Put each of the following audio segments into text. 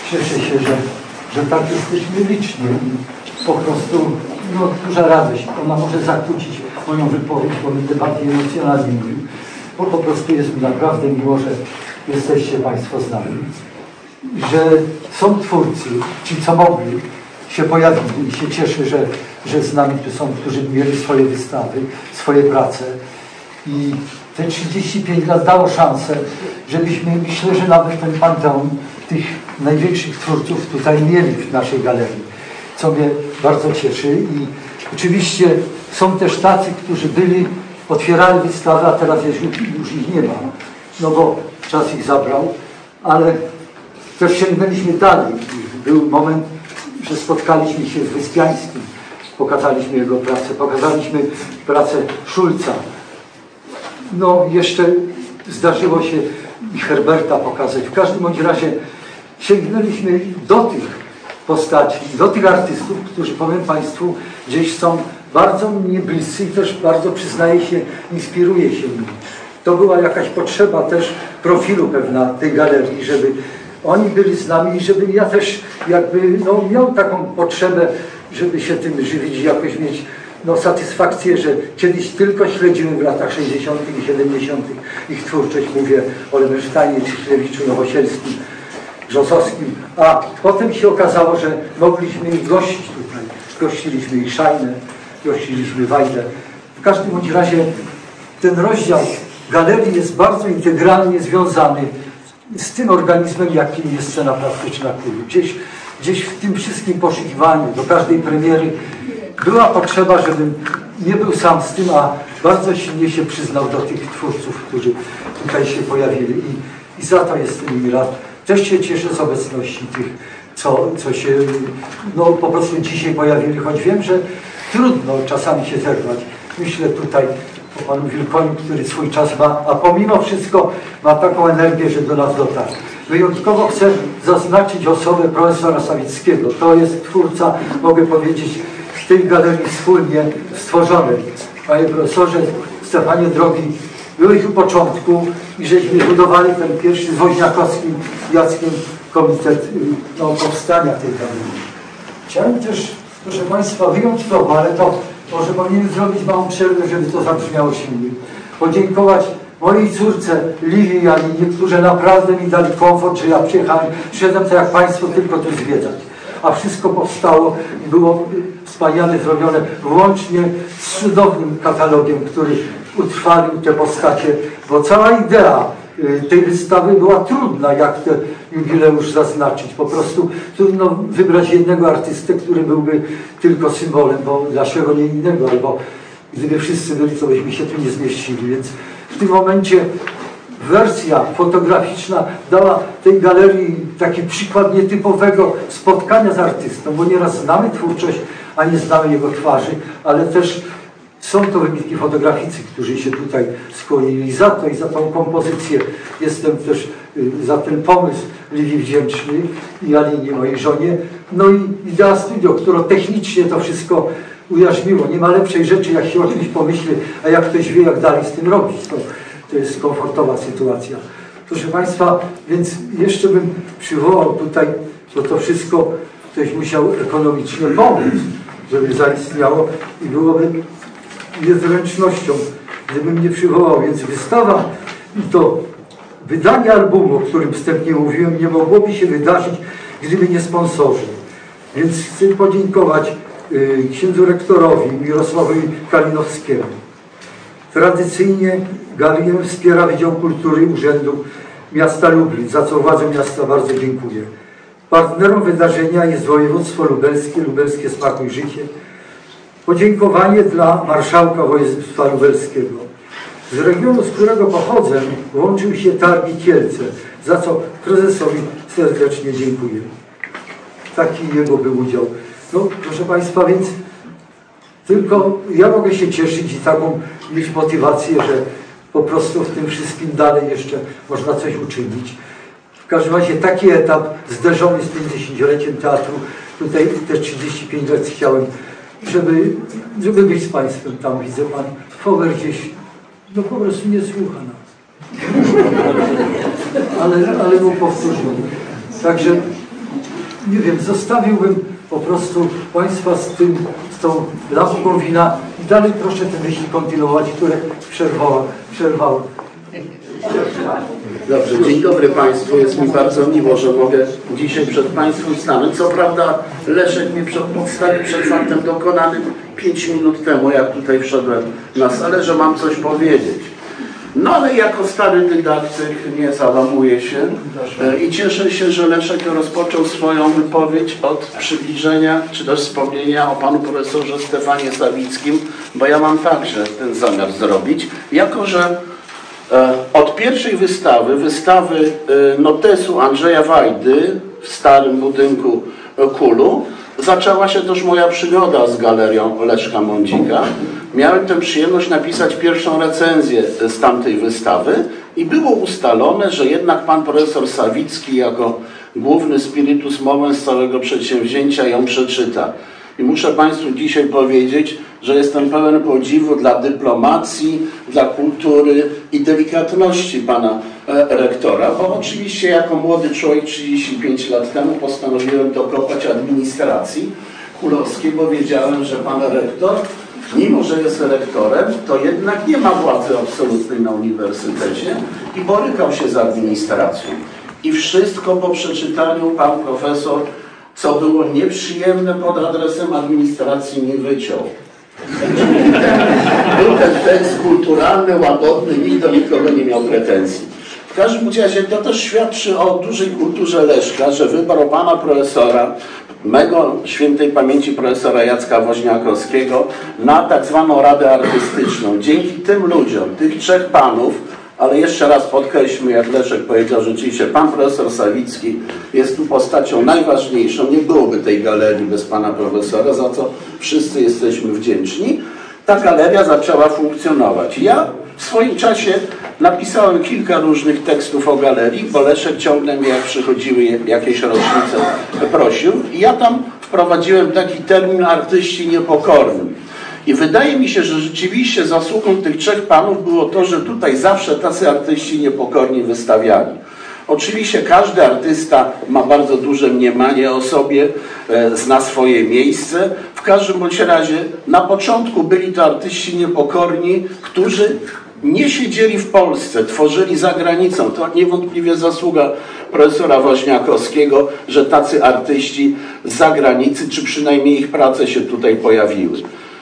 cieszę się, że tak jesteśmy liczni i po prostu no, duża radość. Ona może zakłócić moją wypowiedź, bo będę bardziej emocjonalnie mówił, bo po prostu jest mi naprawdę miło, że jesteście Państwo z nami, że są twórcy, ci co mogli się pojawili i się cieszę, że z nami tu są, którzy mieli swoje wystawy, swoje prace i te 35 lat dało szansę, żebyśmy, myślę, że nawet ten panteon tych największych twórców tutaj mieli w naszej galerii, co mnie bardzo cieszy i oczywiście są też tacy, którzy byli, otwierali wystawy, a teraz już ich nie ma, no bo czas ich zabrał, ale też sięgnęliśmy dalej. Był moment, że spotkaliśmy się z Wyspiańskim, pokazaliśmy jego pracę, pokazaliśmy pracę Szulca. No jeszcze zdarzyło się i Herberta pokazać. W każdym bądź razie sięgnęliśmy do tych postaci, do tych artystów, którzy, powiem Państwu, gdzieś są bardzo mnie bliscy i też bardzo, przyznaję się, inspiruje się nimi. To była jakaś potrzeba też profilu pewna tej galerii, żeby oni byli z nami i żebym ja też jakby no, miał taką potrzebę, żeby się tym żywić i jakoś mieć no, satysfakcję, że kiedyś tylko śledziłem w latach 60. i 70. ich twórczość, mówię o Lewensteinie, Cichlewiczu, Nowosielskim, Grzosowskim, a potem się okazało, że mogliśmy ich gościć tutaj. Gościliśmy ich Szajnę, gościliśmy Wajdę. W każdym bądź razie ten rozdział galerii jest bardzo integralnie związany z tym organizmem, jakim jest scena plastyczna Kulu. Gdzieś w tym wszystkim poszukiwaniu, do każdej premiery była potrzeba, żebym nie był sam z tym, a bardzo silnie się przyznał do tych twórców, którzy tutaj się pojawili i za to jestem mi rad. Też się cieszę z obecności tych, co się no, po prostu dzisiaj pojawili, choć wiem, że trudno czasami się zerwać. Myślę tutaj o panu Wilkonim, który swój czas ma, a pomimo wszystko ma taką energię, że do nas dotarł. Wyjątkowo chcę zaznaczyć osobę profesora Sawickiego. To jest twórca, mogę powiedzieć, w tej galerii wspólnie stworzonej. Panie profesorze, Stefanie drogi, byłeś u początku i żeśmy budowali ten pierwszy z Woźniakowskim Jackiem komitet no, powstania tej galerii. Chciałem też, proszę Państwa, wyjątkowo, ale to może powinienem zrobić małą przerwę, żeby to zabrzmiało silniej. Podziękować mojej córce Liwii i Alinie, którzy naprawdę mi dali komfort, że ja przyszedłem to jak Państwo tylko tu zwiedzać. A wszystko powstało i było wspaniale zrobione, włącznie z cudownym katalogiem, który utrwalił te postacie, bo cała idea tej wystawy była trudna, jak ten jubileusz zaznaczyć. Po prostu trudno wybrać jednego artystę, który byłby tylko symbolem, bo dlaczego nie innego, albo gdyby wszyscy byli, to byśmy się tu nie zmieścili. Więc w tym momencie wersja fotograficzna dała tej galerii taki przykład nietypowego spotkania z artystą, bo nieraz znamy twórczość, a nie znamy jego twarzy, ale też są to wybitki fotograficy, którzy się tutaj skłonili za to i za tą kompozycję. Jestem też za ten pomysł Liwii wdzięczny i Alinie, mojej żonie. No i Idea Studio, które technicznie to wszystko ujarzmiło. Nie ma lepszej rzeczy, jak się o czymś pomyśli, a jak ktoś wie, jak dalej z tym robić. To jest komfortowa sytuacja. Proszę Państwa, więc jeszcze bym przywołał tutaj, bo to wszystko ktoś musiał ekonomicznie pomóc, żeby zaistniało i byłoby niezręcznością, gdybym nie przywołał. Więc wystawa i to wydanie albumu, o którym wstępnie mówiłem, nie mogłoby się wydarzyć, gdyby nie sponsorzy. Więc chcę podziękować księdzu rektorowi Mirosławowi Kalinowskiemu. Tradycyjnie galerię wspiera Wydział Kultury Urzędu Miasta Lublin, za co władze miasta bardzo dziękuję. Partnerem wydarzenia jest województwo lubelskie, Lubelskie Smakuj Życie. Podziękowanie dla marszałka województwa lubelskiego. Z regionu, z którego pochodzę, łączył się Targi Kielce, za co prezesowi serdecznie dziękuję. Taki jego był udział. No, proszę Państwa, więc tylko ja mogę się cieszyć i taką mieć motywację, że po prostu w tym wszystkim dalej jeszcze można coś uczynić. W każdym razie taki etap zderzony z 50-leciem teatru, tutaj te 35 lat chciałem, żeby być z Państwem tam. Widzę Pan Fower gdzieś, no po prostu nie słucha nas. Ale mu powtórzył. Także nie wiem, zostawiłbym po prostu Państwa z tą lampką wina i dalej proszę te myśli kontynuować, które przerwałem. Dobrze, dzień dobry Państwu. Jest mi bardzo miło, że mogę dzisiaj przed Państwem stanąć. Co prawda Leszek mnie postawił przed faktem dokonanym 5 minut temu, jak tutaj wszedłem na salę, że mam coś powiedzieć. No ale jako stary dydaktyk nie załamuję się i cieszę się, że Leszek rozpoczął swoją wypowiedź od przybliżenia, czy też wspomnienia o panu profesorze Stefanie Sawickim, bo ja mam także ten zamiar zrobić, jako że od pierwszej wystawy notesu Andrzeja Wajdy w starym budynku Kulu, zaczęła się też moja przygoda z galerią Leszka Mądzika. Miałem tę przyjemność napisać pierwszą recenzję z tamtej wystawy i było ustalone, że jednak pan profesor Sawicki jako główny spiritus movens całego przedsięwzięcia ją przeczyta. I muszę Państwu dzisiaj powiedzieć, że jestem pełen podziwu dla dyplomacji, dla kultury i delikatności pana rektora, bo oczywiście jako młody człowiek 35 lat temu postanowiłem dokopać administracji kulowskiej, bo wiedziałem, że pan rektor, mimo że jest rektorem, to jednak nie ma władzy absolutnej na uniwersytecie i borykał się z administracją. I wszystko po przeczytaniu pan profesor, co było nieprzyjemne pod adresem administracji, nie wyciął. Był ten tekst kulturalny, łagodny, nikt do nikogo nie miał pretensji. W każdym razie to też świadczy o dużej kulturze Leszka, że wybrał pana profesora, mego świętej pamięci profesora Jacka Woźniakowskiego, na tak zwaną Radę Artystyczną. Dzięki tym ludziom, tych trzech panów, ale jeszcze raz podkreślmy, jak Leszek powiedział, rzeczywiście pan profesor Sawicki jest tu postacią najważniejszą. Nie byłoby tej galerii bez pana profesora, za co wszyscy jesteśmy wdzięczni. Ta galeria zaczęła funkcjonować. Ja w swoim czasie napisałem kilka różnych tekstów o galerii, bo Leszek ciągle mnie, jak przychodziły jakieś rocznice, prosił. I ja tam wprowadziłem taki termin artyści niepokorni. I wydaje mi się, że rzeczywiście zasługą tych trzech panów było to, że tutaj zawsze tacy artyści niepokorni wystawiali. Oczywiście każdy artysta ma bardzo duże mniemanie o sobie, zna swoje miejsce. W każdym bądź razie na początku byli to artyści niepokorni, którzy nie siedzieli w Polsce, tworzyli za granicą. To niewątpliwie zasługa profesora Woźniakowskiego, że tacy artyści z zagranicy, czy przynajmniej ich prace się tutaj pojawiły.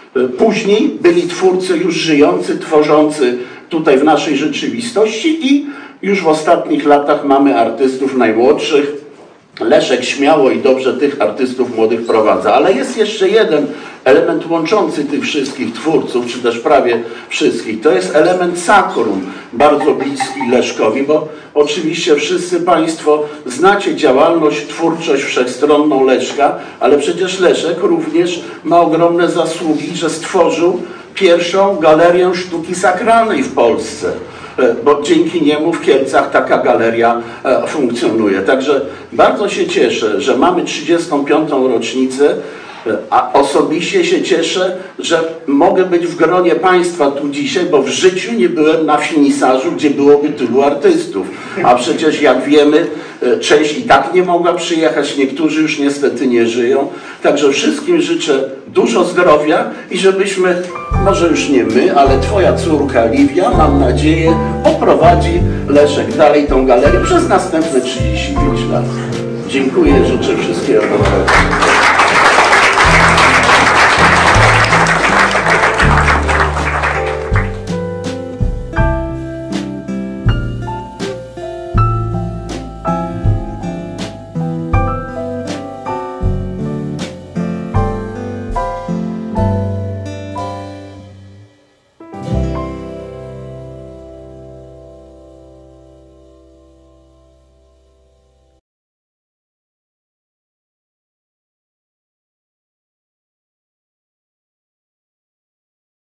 Później byli twórcy już żyjący, tworzący tutaj w naszej rzeczywistości i już w ostatnich latach mamy artystów najmłodszych. Leszek śmiało i dobrze tych artystów młodych prowadza, ale jest jeszcze jeden element łączący tych wszystkich twórców, czy też prawie wszystkich. To jest element sakrum, bardzo bliski Leszkowi, bo oczywiście wszyscy Państwo znacie działalność, twórczość wszechstronną Leszka, ale przecież Leszek również ma ogromne zasługi, że stworzył pierwszą galerię sztuki sakralnej w Polsce, bo dzięki niemu w Kielcach taka galeria funkcjonuje. Także bardzo się cieszę, że mamy 35. rocznicę, a osobiście się cieszę, że mogę być w gronie Państwa tu dzisiaj, bo w życiu nie byłem na finisarzu, gdzie byłoby tylu artystów. A przecież jak wiemy, część i tak nie mogła przyjechać, niektórzy już niestety nie żyją. Także wszystkim życzę dużo zdrowia i żebyśmy, może już nie my, ale Twoja córka Livia, mam nadzieję, poprowadzi Leszek dalej tą galerię przez następne 35 lat. Dziękuję, życzę wszystkiego dobrego.